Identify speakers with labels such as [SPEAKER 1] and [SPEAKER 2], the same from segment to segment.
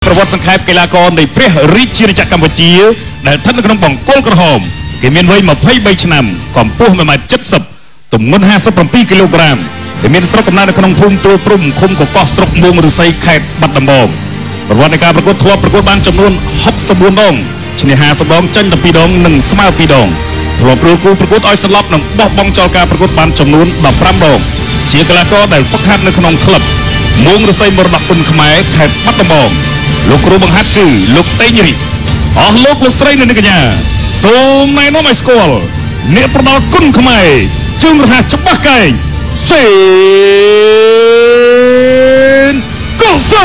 [SPEAKER 1] ប្រវត្តិសង្ខេបកីឡាករនៃព្រះរាជាណាចក្រកម្ពុជាដែលស្ថិតនៅក្នុងបង្គោលក្រហមគេមានវ័យ23ឆ្នាំកម្ពស់ 1.70 ទម្ងន់ 57 គីឡូក្រាមដែលមានស្រុកកំណើតនៅក្នុងភូមិទួលព្រំឃុំកកោះស្រុកមួងឫស្សីខេត្តបាត់ដំបងប្រវត្តិនៃការប្រកួតធ្លាប់ប្រកួតបានចំនួន64ដងឈ្នះ50ដងចាញ់12ដងនិងស្មើ2ដងធ្លាប់រួចគូប្រកួតឲ្យសន្លប់និងបោះបង់ចោលការប្រកួតបានចំនួន15ដងជាកីឡាករដែលហ្វឹកហាត់នៅក្នុងក្លឹបមួងឫស្សីមរតកគុណខ្មែរខេត្តបាត់ដំបងលោកគ្រូបង្ហាត់គឺលោកតេងរីអស់លោកស្រីនិងកញ្ញាសូមណែនាំឲ្យស្គាល់អ្នកប្រដាល់គុណខ្មែរជើងរហ័សច្បាស់កែងសេនកុសល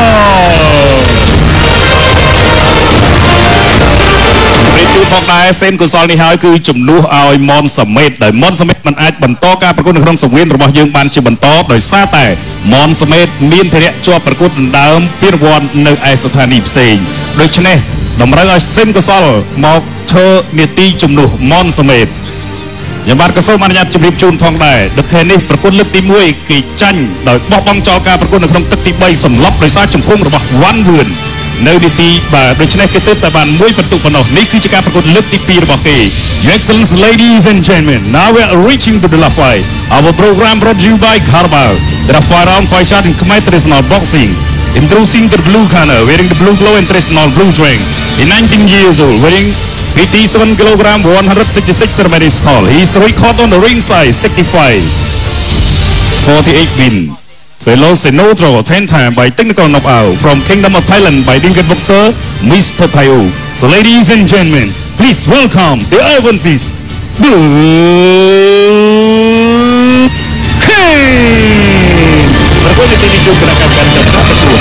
[SPEAKER 1] ផងដែរសេនកុសលនេះហើយគឺជំនួសឲ្យមនសមេតដែលមនសមេតមិនអាចបន្តការប្រកួតនៅក្នុងសង្វៀនរបស់យើងបានជាបន្តដោយសារតែមនសមេតមានភារៈជាប់ប្រកួតដណ្ដើមពានរង្វាន់នៅឯស្ថានីយ៍ផ្សេងដូច្នេះតម្រូវឲ្យសេនកុសលមកធ្វើនាទីជំនួសមនសមេតខ្ញុំបាទក៏សូមអនុញ្ញាតជម្រាបជូនផងដែរដឹកខែនេះប្រកួតលើកទី1គេចាញ់ដោយបោះបង់ចោលការប្រកួតនៅក្នុងទឹកទី3សម្លាប់ដោយសារជំពង់របស់វ៉ាន់វឿននៅនាទីបាទដូច្នេះគេទើបតែបាន1ពិន្ទុប៉ុណ្ណោះនេះគឺជាការប្រកួតលើកទី2របស់គេ Your Excellency, ladies and gentlemen, now we are reaching to the last fight. Our program brought to you by Carabao. There are 5 round fight shot in Khmer traditional boxing. Introducing the blue corner, wearing the blue glow and traditional blue drink. In 19 years old, wearing 57 kilogram, 166 centimeters tall. He is recorded on the ring size 65, 48 win. 12 loss and no draw 10 times by technical knockout from Kingdom of Thailand by Dingan boxer Mr. Thayo. So ladies and gentlemen, please welcome the Urban Fist, the King. Berikutnya ini juga akan berjalan berikut.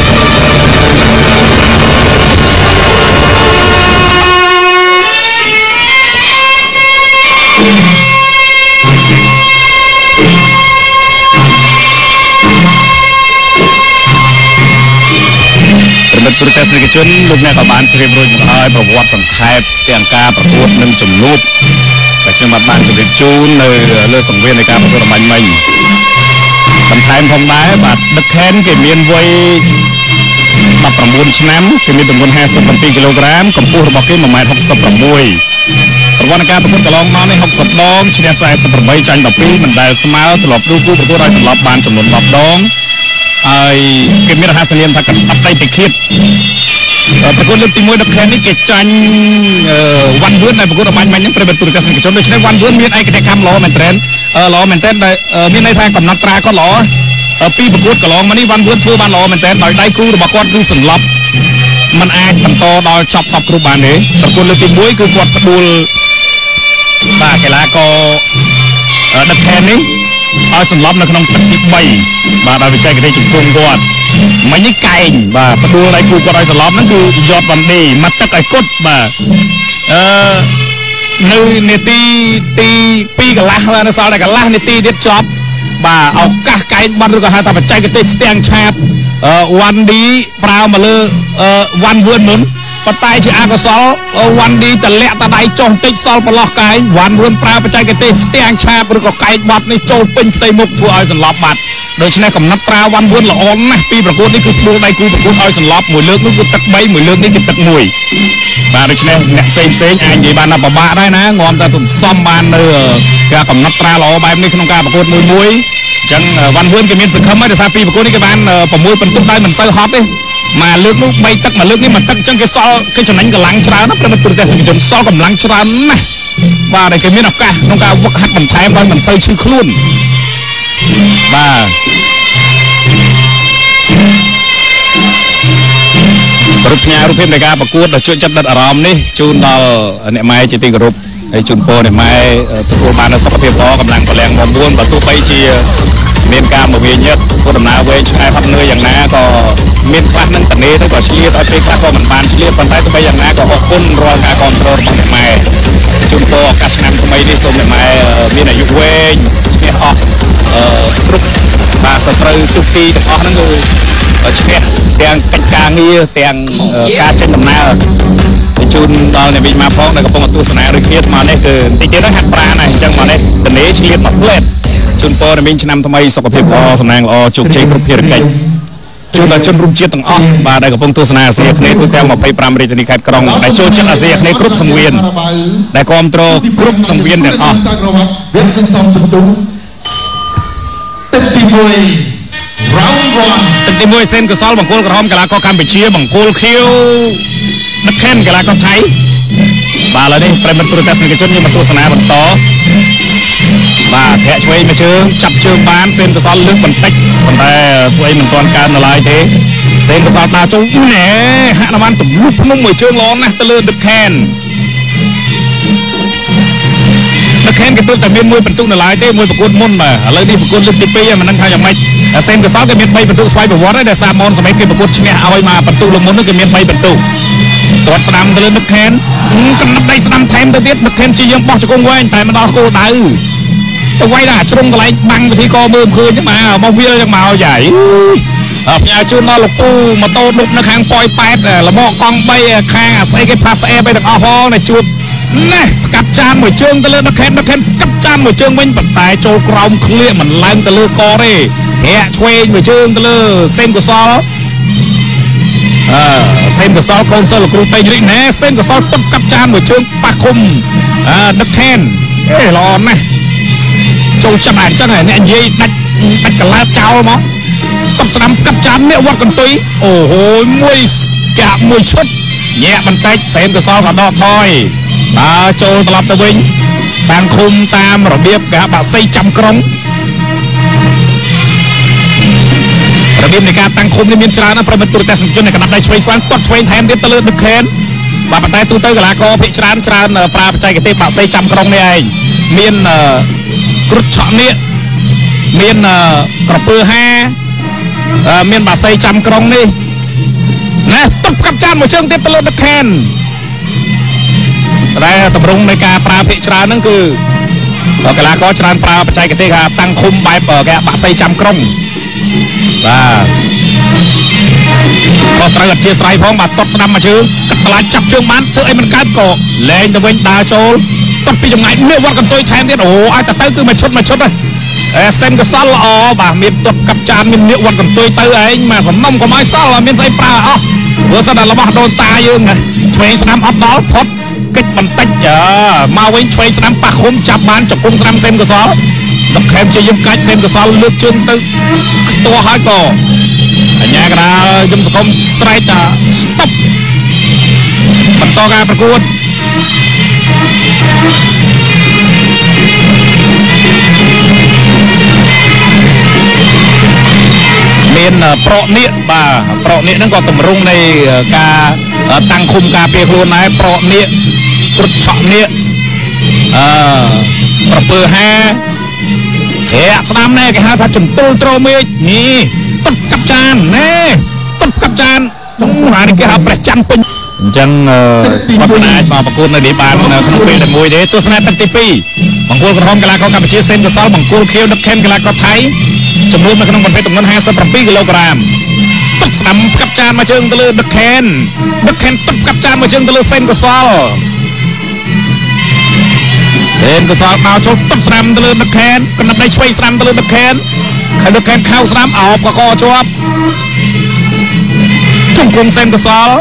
[SPEAKER 1] Turut sedikit cun, luknya kapan cerita berujung perbuat sengkait yang kah perbuat dan jemlut, cuma ban sedikit cun, le sengwen yang kah perbuat main-main. Tentang pemain, bat deken kemian boy, bat perempuan senam, kemian tembun hasil 7 kilogram, kempuh berbagai memain hok seperboy. Perbuatan kah perbuat kalong mana hok sepdong, cina saya seperboy cain tapi mendal semal, telop duku perbuat telop ban jemlut lapdong. Kemian hasil yang tak apa dikit. Perkut lebih timur dekat ni kecan wan bulan dari perkut main-main yang berbentuk kasih kecil. Jadi wan bulanមានឯកតេយ្យកម្មល្អមែនទែនល្អមែនទែនមានន័យថាកំណត់ត្រាក៏ល្អពីប្រកួតកន្លងមកនេះវ៉ាន់វឿនធ្វើបានល្អមែនទែនដោយដៃគូរបស់គាត់គឺសន្លប់មិនអាចបន្តដល់ចប់សពគ្រប់បានទេប្រកួតលើកទី1គឺគាត់ផ្ដួលបាទកីឡាករដឹកខែននេះឲ្យសន្លប់នៅក្នុងទឹកទី3បាទដោយវិច័យកទេជំពង់គាត់មិញនេះកែងបាទផ្ដួលដៃគូគាត់ឲ្យសន្លប់ហ្នឹងគឺយកវ៉ាន់ឌីមកទឹកឲ្យគាត់បាទនៅនាទីទី2កន្លះនៅសល់តែកន្លះនាទីទៀតចប់បាទឱកាសកែងបាត់ឬក៏ហៅថាបច្ចេកទេសស្ទាំងឆាបវ៉ាន់ឌីប្រើមកលើវ៉ាន់វឿនមុនប៉ុន្តែជាអកុសលវ៉ាន់ឌីតម្លាក់តដៃចុះបន្តិចសល់ប្រឡោះកែងវ៉ាន់វឿនប្រើបច្ចេកទេសស្ទាំងឆាបឬក៏កែងបាត់នេះចូលពេញផ្ទៃមុខធ្វើឲ្យសន្លប់បាត់ដូច្នេះកំណត់ត្រាវ៉ាន់វឿនល្អណាស់ពីប្រកួតនេះគឺផ្ដួលដៃគូប្រកួតឲ្យសន្លប់មួយលើកនោះគឺទឹក3មួយលើកនេះគឺទឹក1បាទដូច្នេះអ្នកផ្សេងអាចនិយាយបានថាពិបាកដែរណាងំតែសំបាននៅការកំណត់ត្រាល្អបែបនេះក្នុងការប្រកួតមួយអញ្ចឹងវ៉ាន់វឿនគេមានសង្ឃឹមហើយដោយសារពីប្រកួតនេះគេបាន6ពិន្ទុដោយមិនសូវហត់ទេមកលើកនោះ3ទឹកមកលើកនេះ1ទឹកអញ្ចឹងគេសល់គេចំណេញកម្លាំងច្រើនណាស់ព្រមទាំងទូរទស្សនិកជនសល់កម្លាំងច្រើនណាស់បាទគេមានឱកាសក្នុងការវឹកហាត់បន្ថែមដោយមិនសូវឈឺខ្លួនបាទរូបផ្ញើរូបភាពនៃការប្រកួតដ៏ជួយចិត្តដិតអារម្មណ៍នេះជូនដល់អ្នកម៉ែជាទីគោរពហើយជូនពរអ្នកម៉ែទទួលបាននូវសុខភាពល្អកម្លាំងពលំមក4បើទោះបីជាមានការមកវាញឹកធ្វើដំណើរវែងឆ្ងាយហត់នឿយយ៉ាងណាក៏មានខ្លះនឹងតនេទៅក៏ឆ្លៀតឲ្យពេលខ្លះក៏មិនបានឆ្លៀតប៉ុន្តែទោះបីយ៉ាងណាក៏អរគុណរាល់ការគ្រប់គ្រងរបស់អ្នកម៉ែជូនពរឱកាសឆ្នាំថ្មីនេះសូមអ្នកម៉ែមានអាយុវែងឈ្នះអស់គ្រប់បាទសត្រូវទុកទីទាំងអស់ហ្នឹងគឺឈ្នះទាំងកិច្ចការងារទាំងការចេញដំណើរជូនដល់អ្នកវិមាផងដែលកំពុងទស្សនាដូចគ្នាមកនេះគឺបន្តិចទៀតហ្នឹងហាត់ប្រាណហើយអញ្ចឹងមកនេះតនេឆ្លៀតមកផ្លែតជូនពរអ្នកមីងឆ្នាំថ្មីសុខភាពល្អសំណាងល្អជោគជ័យគ្រប់ភារកិច្ចជួនដល់ជនរួមជាតិទាំងអស់បាទដែលកំពុងទស្សនាអាស៊ីអាគ្នេយ៍ទូទាំង25រាជធានីខេត្តក្រុងដែលចូលចិត្តអាស៊ីអាគ្នេយ៍គ្រប់សង្វៀនដែលគ្រប់គ្រងគ្រប់សង្វៀនទាំងអស់
[SPEAKER 2] វគ្គសន្សំបន្ទូទឹកទី1 round 1
[SPEAKER 1] ទឹកទី1សេនកសលបង្គោលក្រហមកីឡាករកម្ពុជាបង្គោលខៀវដឹកខេនកីឡាករថៃបាទឥឡូវនេះប្រិមត្តទូរទស្សនិកជនយើងមកទស្សនាបន្តបាទធាក់ឆ្វេងមួយជើងចាប់ជើងបានសេនកសលលើកបន្តិចប៉ុន្តែធ្វើអីមិនទាន់កើននៅឡើយទេសេនកសលដើរចូលណែហាក់បានទម្លុះភ្នំមួយជើងល្អណាស់ទៅលើដឹកខេនដឹកខេនគេទើបតែមានមួយបន្ទុកនៅឡើយទេមួយប្រកួតមុនបាទឥឡូវនេះប្រកួតលើកទី2មិនដឹងថាយ៉ាងម៉េចសេនកសលគេមាន3បន្ទុកស្វ័យប្រវត្តិហើយដែលសារមនសមិទ្ធគេប្រកួតឈ្នះឲ្យមកបន្ទុកលើមុននោះគេមាន3បន្ទុកទាត់ស្ដាំទៅលើដឹកខេនកំណត់ដៃស្ដាំថែមទៅទៀតដឹកខេនជាយើងបោះជង្គង់វែងតែមិនដល់គោលដៅទៅវាយដល់ជ្រុងកន្លែងបាំងវិធីកមើលឃើញហ្នឹងមកមកវាយ៉ាងមកយាយផ្ញើជូនដល់លោកពូម៉ូតូឌុបនៅខាងប៉ោយប៉ែតលមកកង់3ខាងអាស្អីគេផាសអេបទាំងអស់ផងតែជួបណែកាប់ចានមួយជើងទៅលើដឹកខេនកាប់ចានមួយជើងវិញប៉ុន្តែចូលក្រោមឃ្លៀកមិនឡើងទៅលើកទេធាក់ឆ្វេងមួយជើងទៅលើសេនកសលសេនកសលកូនសិស្សលោកគ្រូតេងរីកណែសេនកសលតុបកាប់ចានមួយជើងប៉ះឃុំដឹកខេនល្អណាស់ចូលចាប់អញ្ចឹងអ្នកនិយាយដាច់កលាចោលមកតុបស្ដាំកាប់ចានអ្នកវត្តកន្ទុយអូហូមួយកាប់មួយឈុតញាក់បន្តិចសេនកសលក៏ដកថយដើរចូលត្រឡប់ទៅវិញតាំងឃុំតាមរបៀបគេបាក់សីចាំក្រុងរបៀបនៃការតាំងឃុំនេះមានច្រើនណាស់ប្រិមត្តទូរទស្សនិកជនในកណ្ដាប់ដៃឆ្វេងស្វាងទាត់ឆ្វេងថែមទៀតទៅលើដឹកខេនបាទប៉ុន្តែទូទៅកីឡាករភាគច្រើនប្រើបច្ចេកទេសបាក់សីចាំក្រុងនេះឯងមានគ្រុតឆក់នេះមានក្រពើហាមានបាក់សីចាំក្រុងនេះណែតុបកាប់ចានមួយជើងទៀតទៅលើដឹកខេនតែតម្រង់នៃការប្រើភាគច្រើនហ្នឹងគឺកីឡាករច្រើនប្រើបច្ចេកទេសថាតាំងឃុំបែបគេបាក់សីចាំក្រុងបាទក៏ត្រូវអធិស្ឋានផងបាទតបស្ដាំមកជើងកាត់ខ្លាចចាប់ជើងបានធ្វើអីមិនកើតក៏លែងទៅវិញដើរចូលតបពីចម្ងាយនេះវត្តកន្ទុយថែមទៀតអូឲ្យតែទៅគឺមួយឈុតសេនកសលល្អបាទមានតបកាប់ចានមាននាគវត្តកន្ទុយទៅឯងមកកំណុំកុំឲ្យសល់មានស្អីប្រើអស់ព្រោះសិនតែរបស់ដូនតាយើងឆ្វេងស្ដាំអត់ដល់ផុតកិច្ចបន្តិចមកវិញឆ្វេងស្ដាំប៉ះឃុំចាប់បានចង្គង់ស្ដាំសេនកសលដឹកខេមជាយឹមកាច់សេនកសលលើកជើងទៅខ្ទាស់ហើយក៏អញ្ញាកដាលយឹមសង្គមស្រែកថាស្តុបបន្តការប្រកួតមានប្រក់នៀកបាទប្រក់នៀកហ្នឹងក៏តម្រង់នៃការតាំងឃុំការពារខ្លួនដែរប្រក់នៀកគ្រុតឆក់នៀកប្រពើហាធាក់ស្ដាំណែគេហៅថាចន្ទុលត្រមេឃនេះតុបកាប់ចានណែតុបកាប់ចានហានេះគេហៅព្រះច័ន្ទពេញអញ្ចឹងគាត់មិនអាចមកប្រកួតនៅនេះបានក្នុងពេលតែមួយទេទស្សនាទឹកទី2បង្គោលក្រហមកីឡាករកម្ពុជាសេនកសលបង្គោលខៀវដឹកខេនកីឡាករថៃចំនួននៅក្នុងប្រភេទទម្ងន់57គីឡូក្រាមតុបស្ដាំកាប់ចានមកជើងទៅលើដឹកខេនតុបកាប់ចានមកជើងទៅលើសេនកសលសេនកសលមកចូលតុបស្ដាំទៅលើដឹកខេនកណ្ដាប់ដៃឆ្វេងស្ដាំទៅលើដឹកខេនដឹកខេនខោស្ដាំអោបកកជាប់ជង្គង់សេនកសល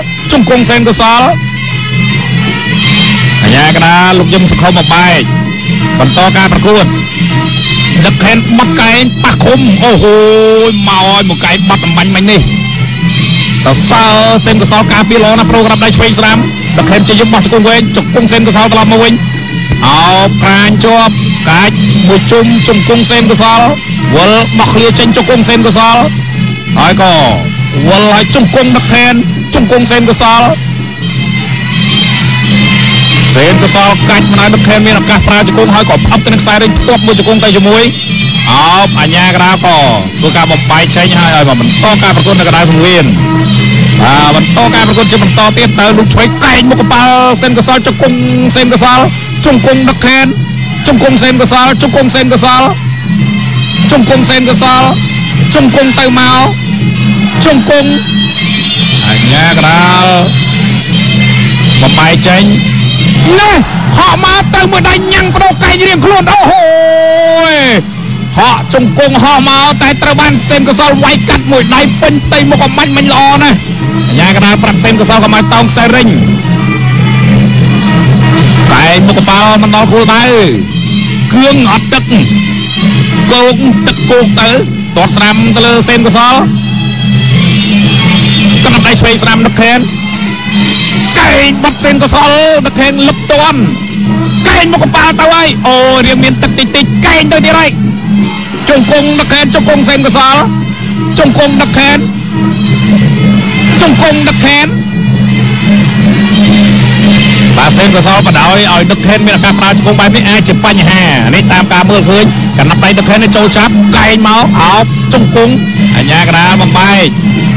[SPEAKER 1] អញ្ញាកដាលោកយឹមសុខុមមកបែកបន្តការប្រកួតដឹកខេនបត់កែងប៉ះឃុំអូហូមកឲ្យមកកែងបត់អំបញ្ញមិញនេះតសើសេនកសលការពារល្អណាស់ប្រូក្រាមដៃឆ្វេងស្ដាំដឹកខេនជាយឹមបោះជង្គង់វែងជង្គង់សេនកសលត្រឡប់មកវិញអោបក្រាញជាប់កាច់មួយជុំជង្គង់សេនកសលវល់បោះឃ្លាចេញជង្គង់សេនកសលហើយក៏វល់ឲ្យជង្គង់ដឹកខេនជង្គង់សេនកសលកាច់មិនឲ្យដឹកខេនមានឱកាសប្រើជង្គង់ហើយក៏ផ្អឹបទៅនឹងខ្សែរេងផ្ទាប់មួយជង្គង់ទៅជាមួយអោបអញ្ញាកដាលក៏ធ្វើការបំបែកចេញហើយឲ្យបន្តការប្រកួតនៅកណ្ដាលសង្វៀនបន្តការប្រកួតជាបន្តទៀតទៅលោកឆ្វេងកែងមុខកប៉ាល់សេនកសលជង្គង់សេនកសលជង្គង់ដឹកខេនជង្គង់សេនកសលជង្គង់សេនកសលជង្គង់សេនកសលជង្គង់ទៅមកជង្គង់អញ្ញាកដាលបំបែកចេញណែហក់មកទៅមួយដៃញ៉ាំងបដោកែងរៀងខ្លួនអូហូ họ chung cung họ máu tại trâu ban sen của sao quay cắt mũi đáy bên tây một con manh manh lò này nhà cái nào pram sen của sao có mai tông xe rinh tại một con baoมันนอนคู่tay cương ọt tức cung tức cung tới tọt sầm tới lơ sen của sao có nằm đây xoay sầm được khen cái bắt sen của sao được khen lập toàn cái một con bao tao ơi ô riêng miền tây tây cái tới đi đây chung cung được khen chung cung sen của sao chung cung được khen chung cung được khen bà sen của sao mà đòi ở được khen mình là cam chung cung bài mấy ai chụp bánh hà này tam ca mưa khơi cả nắp tay được khen nó trâu chắp cái máu áo chung cung ở nhà cái đó bằng bài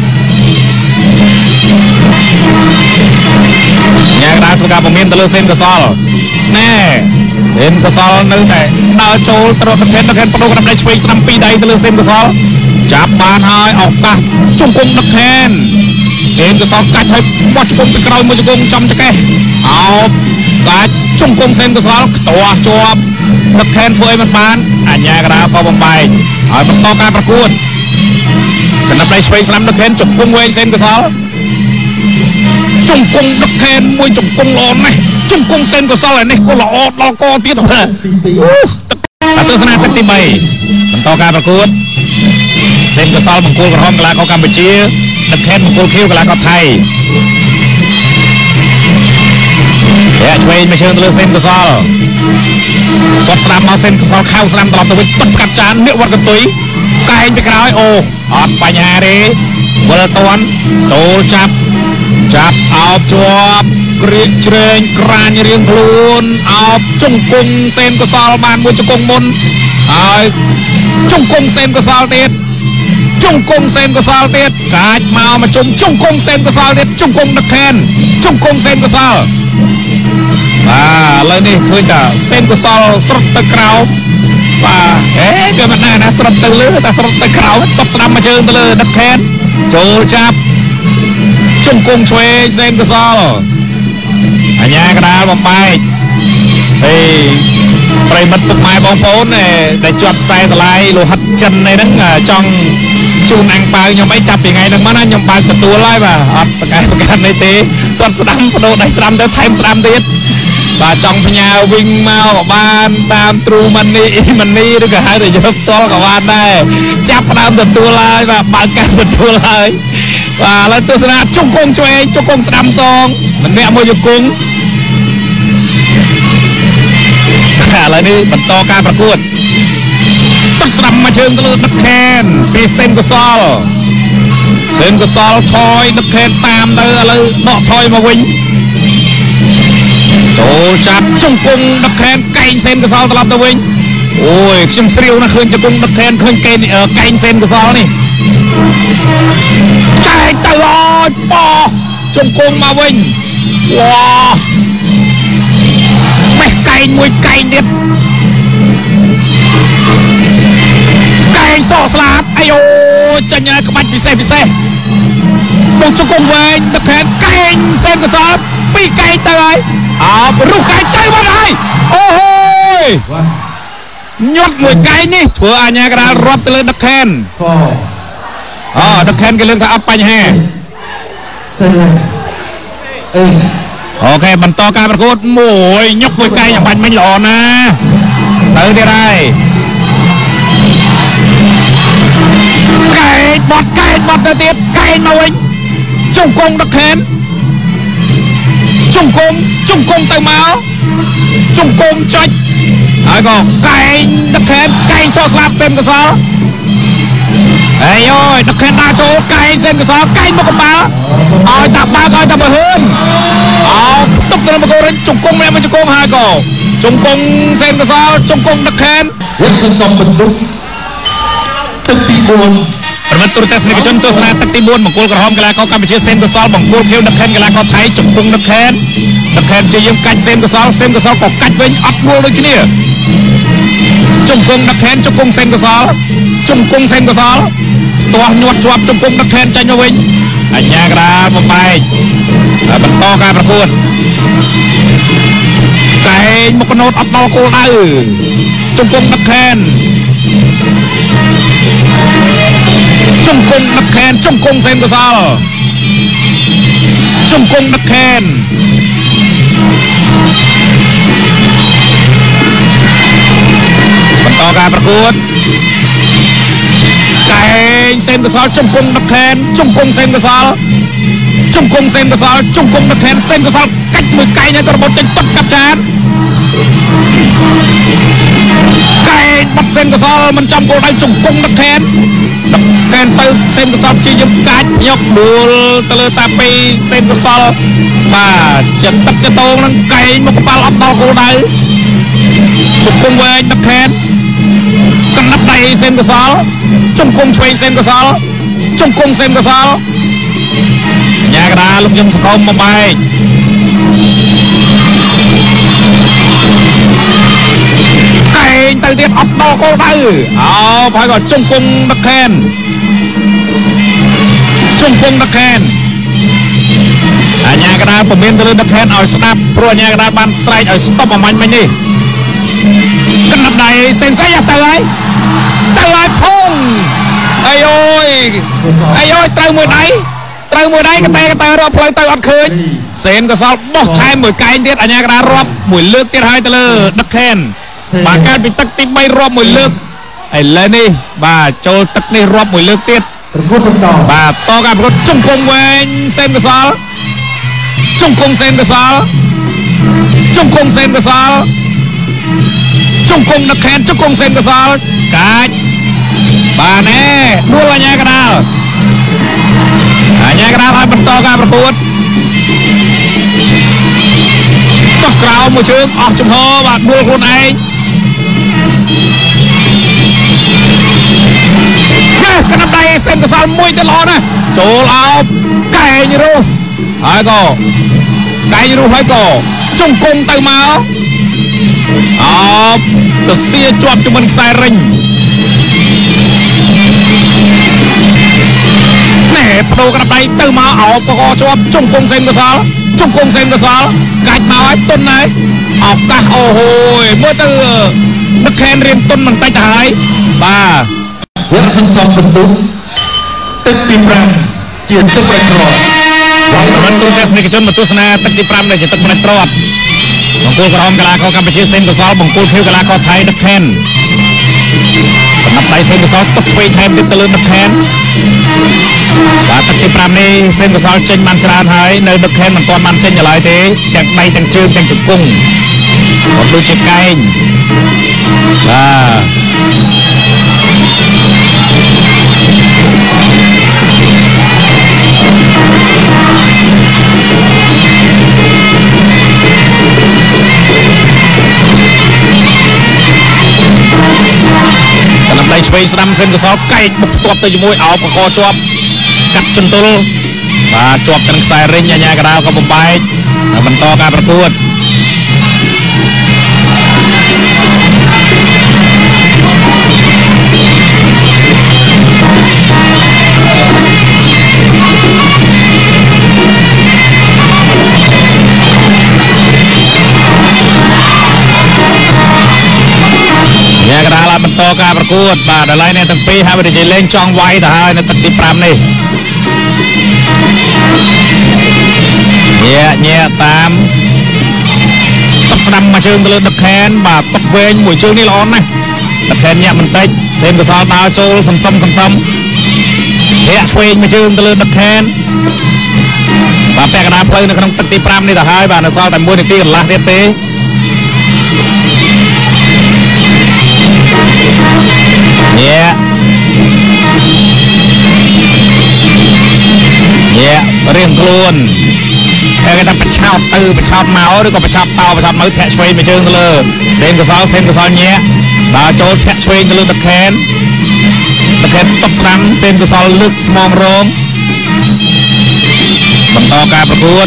[SPEAKER 1] nhà cái đó chúng ta bằng miền tây sen của sao nè sen của sao nơi này đào trâu được khen bắt đầu nắp tay chơi năm pi đây tây sen của sao chắp bàn hai ọc ta chung cung được khen sen của sao cách hay bắt chung cung bị cày mua chung cung trong cái áo cách chung cung sen của saoตัวจวบđược khen thôiมันbán à nhà cái đó có bằng bài ởมันtoการประกวดcái nắp tay chơi năm được khen chung cung quên sen của sao chung cung được khen mua chung cung lon này chung cung sen của sao này này cô lọ co tiết rồiแต่ตัวสนามเป็นทีมใหม่มันต่อการประกวดเซนก็ซอลมังกรกระห้องกลาเขากัมพูชีนักแข่งมังกรคิวกลาเขาไทยแย่ช่วยมาเชิญตัวเซนก็ซอลกดสนามมาเซนก็ซอลเข้าสนามตลอดตัววิปัดกัดจานเนื้อวัดกันตุยไก่ไปกระไรโอออดปัญญาดีเวลตอนโจจับเอาจวบกรีดเชงกรานเรียงพลูนเอาจุงกุงเซนก็ซอลบานบุญจุงกุงมุนเอาจุงกุงเซนก็ซอลเด็ดจุงกุงเซนก็ซอลเด็ดกาดมาจุงกุงเซนก็ซอลเด็ดจุงกุงนักแข่งจุงกุงเซนก็ซอลเลยนี่คือจะเซนก็ซอลสรุปตะเกราเกิดมันนะสรุปตะลือแต่สรุปตะเกราตบสนามมาเชิญตะลือนักแข่งโจจับchung cungช่วยเซนก็ซอลอันนี้กระดาษบอมไปไปมันตุกไม้บองโป้นแต่จวดใส่ตะไลโลหัดจันในนั้นจ้องจูนังปลายังไม่จับยังไงนั่งมันนั่นยังปลาตัวไล่ป่ะอัดประกันในตีตอนสนามโดนในสนามเดินไทม์สนามติดป่าจ้องพญาวิ่งมาบ้านตามตรูมันนี่ด้วยกันให้แต่ยกตัวกับบ้านได้จับตามตัวไล่ป่ะปลากันตัวไล่แล้วตัวสนามจุกงช่วยจุกงสนามซองมันเนี่ยมวยจุกงอะไรนี่บรรทอการประกวดต้องสนามมาเชิงตะลุนักแข่งปีเซนก็ซอลทอยนักแข่งตามเตออะไรเนาะทอยมาวิ่งโจจับจุกงนักแข่งไก่เซนก็ซอลตลอดตะวิ่งโอ้ยชิมเสียวนะคืนจุกงนักแข่งคืนไก่เซนก็ซอลนี่ไก่ตลอดปอจุกงมาวิ่งว้าไม่ไก่มวยไก่เด็ดไก่โซสลัดไอโอจะยังกระบัดพิเศษบุกจุกงเวงตะแคงไก่เซนกระสอบปีไก่เตยเอาลูกไก่เตยมาได้โอ้โหยกมวยไก่นี่เพื่ออันนี้กระดาษรบตะเลยตะแคงตะแคงกันเรื่องถ้าอัพไปแห่โอเคบรรทอการประกวดมวยยกมวยไก่อย่างบันไม่หล่อนะเตยได้ไรไก่บอดเตียไก่มาวิ่งจุงกงตะแคงจุงกงเตยมาจุงกงจัดไอ้ก็ไก่ตะแคงไก่โซสลับเซนกระสอบไอ้โอ้ยตะแคงตาโจไก่เซนกระสอบไก่มากระป๋าเอาตับมาเอาตับมาเฮิร์นเอาตุ๊กตามาโกนจุงกงแม่มันจุงกงหายก่อจุงกงเซนกระสอบจุงกงตะแคง
[SPEAKER 2] วัดสันสมบรรลุตึกปีบุญ
[SPEAKER 1] ประมาณตัวเตสนิกชนตัวสนาตึกปีบุญมังกรกระหอมกะลาเขากำไปเชื่อเซนกระสอบมังกรเขียวตะแคงกะลาเขาไทยจุงกงตะแคงจะยังกัดเซนกระสอบก็กัดเว้นอัดงูเลยทีนี้จุงกงตะแคงจุงกงเซนกระสอบตัวหนวดจวบจุงกงตะแคงใจมาวิ่งอันยากระมาไปบรรทอการประกวดไก่มกนดอัดดอกโกลได้จุงกงตะแคงជង្គង់ដឹកខេនជង្គង់សេនកសលជង្គង់ដឹកខេនបន្តការប្រកួតកែងសេនកសលជង្គង់ដឹកខេនជង្គង់សេនកសលជង្គង់សេនកសលជង្គង់ដឹកខេនសេនកសលកាច់មួយកែងហើយក៏របត់ចេញទឹកកាប់ចានកែងបាត់សេនកសលមិនចំគោលដៅជង្គង់ដឹកខេនទៅសេនកសលជាយកកាច់យកដួលទៅលើតាពីសេនកសលបាទចិត្តទឹកចតងនឹងកែងមកកប៉ាល់អត់ដល់គោលដៅជង្គង់វែងដឹកខេនកណ្ដាប់ដៃសេនកសលជង្គង់ឆ្វេងសេនកសលជង្គង់សេនកសលញ៉ាកដាលោកខ្ញុំសង្ឃុំមកបែកកែងទៅទៀតអត់ដល់គោលដៅអោហើយក៏ជង្គង់ដឹកខេនជង្គង់ដឹកខេនអាញាកដាលពមៀនទៅលើដឹកខេនឲ្យស្ដាប់ព្រោះអាញាកដាលបានស្រែកឲ្យស្តុបអាមាញ់មិញនេះកណ្ដាប់ដៃសេនសៃទៅហើយភងអីអូយត្រូវមួយដៃកតែរាប់ផ្លូវទៅអត់ឃើញសេនកសលបោះថែមមួយកែងទៀតអាញាកដាលរាប់មួយលើកទៀតហើយទៅលើដឹកខេនបាទកើតពីទឹកទី3រាប់មួយលើកឥឡូវនេះបាទចូលទឹកនេះរាប់មួយលើកទៀត
[SPEAKER 2] ប្រកួតបន្ត
[SPEAKER 1] បាទតការប្រកួតជង្គង់វែងសេនកសលជង្គង់សេនកសលជង្គង់សេនកសលជង្គង់ដឹកខេនជង្គង់សេនកសលកាច់បាទណែដួលអាញាកដាលឲ្យបន្តការប្រកួតតោះក្រោមមួយជើងអស់ចំហបាទដួលខ្លួនឯងកណ្ដាប់ដៃសេនកសលមួយទៅល្អណាស់ចូលអោបកែងរុះហើយក៏ជង្គង់ទៅមកអោបសសៀជាប់ជាមួយខ្សែរិញណែបដូរកណ្ដាប់ដៃទៅមកអោបក៏ជាប់ជង្គង់សេនកសលកាច់មកឲ្យទុនហើយឱកាសអូហូយមើលទៅដឹកខេនរៀងទុនបន្តិចទៅហើយបាទ
[SPEAKER 2] វគ្គសន្សំពិន្ទុទឹកទី5ជាទឹកប្រក្រត
[SPEAKER 1] បានទូទស្សនិកជនមកទស្សនាទឹកទី5ដែលជាទឹកប្រក្រតបង្គោលក្រហមកីឡាករកម្ពុជាសេនកសលបង្គោលខៀវកីឡាករថៃដឹកខេនសម្រាប់ដៃសេនកសលទុកឆ្វេងថែមទៀតទៅលើដឹកខេនបាទទឹកទី5នេះសេនកសលចេញបានច្រើនហើយនៅដឹកខេនមិនទាន់បានចេញឡើយទេទាំងដៃទាំងជើងទាំងជង្គង់ក៏ដូចជាកែងបាទឆ្វេងស្ដាំសេនកសលកែកបុកទាត់ទៅជាមួយអោបកកជាប់កាត់ចន្ទុលបាទជាប់ទាំងខ្សែរិញអាញាកដាលក៏បំបែកបន្តការប្រកួតបន្តការប្រកួតបាទដល់ហើយអ្នកទាំងពីរហើយនិយាយលេងចង់វាយទៅហើយនៅទឹកទី5នេះញែតាមតុកស្ដាំមួយជើងទៅលើដឹកខេនបាទតុកវែងមួយជើងនេះល្អណាស់ដឹកខេនញែបន្តិចសេនកសលដើរចូលសំធាក់ឆ្វេងមួយជើងទៅលើដឹកខេនបាទពាក់កណ្ដាលផ្លូវនៅក្នុងទឹកទី5នេះទៅហើយបាទនៅសល់តែ1នាទីកន្លះទៀតទេរៀងខ្លួនតែគេថាបឆោតទៅបឆោតមកឬក៏បឆោតតបឆោតមកធាក់ឆ្វេងមួយជើងទៅលើសេនកសលញែដើរចូលធាក់ឆ្វេងទៅលើដឹកខេនតុបស្ដាំសេនកសលលើកស្មងរងបន្តការប្រកួត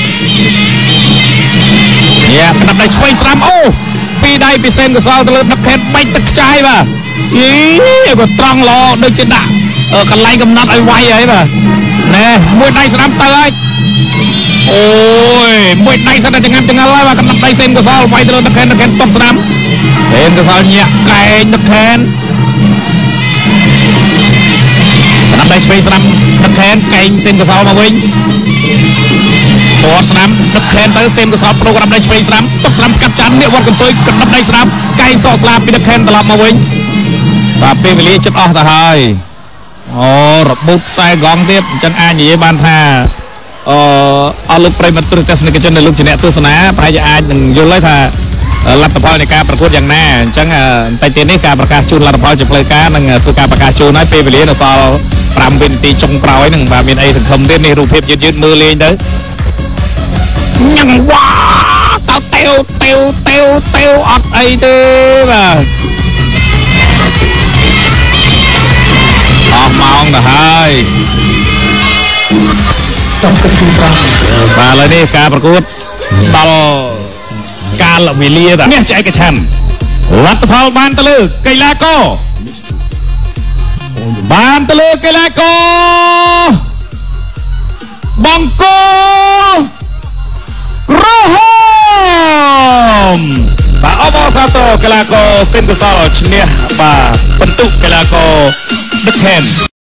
[SPEAKER 1] កណ្ដាប់ដៃឆ្វេងស្ដាំអូពីដៃពីសេនកសលទៅលើដឹកខេនបែកទឹកខ្ចាយបាទក៏ត្រង់ល្អដូចជាដាក់កន្លែងកំណត់ឲ្យវាយហើយបាទណែមួយដៃស្ដាំទៅហើយអូយមួយដៃស្ដាំតែចង្អាប់ចង្អល់ហើយបាទកណ្ដាប់ដៃសេនកសលវាយទៅលើដឹកខេនតុបស្ដាំសេនកសលញាក់កែងដឹកខេន năm đây Space năm đất khen cành xin của sau mà Vinh Bột năm đất khen tới xin của sau program đây Space năm tốc năm cắt chắn nghĩa vật của tôi cần năm đây năm cành so slap bị đất khen tập mà Vinh và Pevili chất off ta hơi rập bút sai gong tiếp chân ai nhỉ ban tha lúc prey mặt từ test này cái chân này lúc chỉ nè tôi sná phải cho ai đừng vô lấy thà lập tập này caประกวดอย่างแน่จังแต่เจนี่การประกาศจูนlập tậpจะเปลือยการนั่งทุกการประกาศจูนให้เปรียนสอลปรามวินตีจงเปล่าไว้หนึ่งแบบมีไอ้สังคมเด่นในรูปเพียบยืดมือเลยเด้อยังว้าเต้าเตียวอดไอ้เด้อบ่ออกมองแต่ให้
[SPEAKER 2] ต้องกระตุ้นปรา
[SPEAKER 1] มาเลยนี่การประกวดตลการละวิเลียเนี่ยใจกระชันรัตพลบานตะลึกไกลาโกบานตะลึกไกลาโกบังโกกรหมบาอบอซาโตไกลาโกเซนกุซอลชเนียบาบรรทุกไกลาโกดึกแทน